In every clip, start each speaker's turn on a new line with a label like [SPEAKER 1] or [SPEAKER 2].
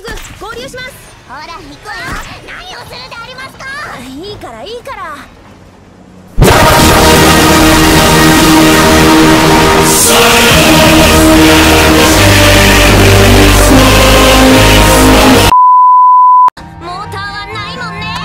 [SPEAKER 1] ず合流します。
[SPEAKER 2] ほら行こうよ。何をするでありますか。
[SPEAKER 1] いいからいいから。
[SPEAKER 2] モーターはないもんね。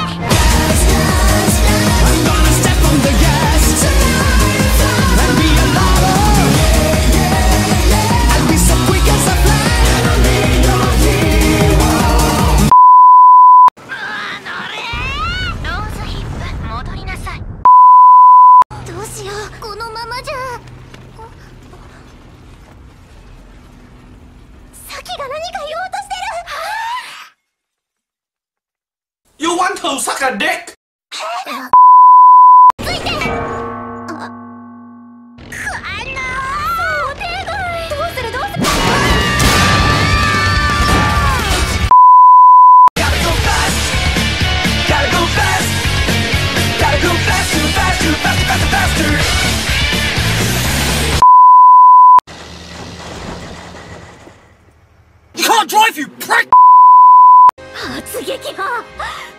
[SPEAKER 2] どうしよう、このままじゃ。サキが何か言おうとしてる。
[SPEAKER 3] You want to suck a dick?
[SPEAKER 2] ついて。想定外。どうするどうする。
[SPEAKER 3] Gotta go fast, gotta go fast, gotta go fast, too fast, too fast, faster, faster. You can't drive, you prick!
[SPEAKER 2] 発撃が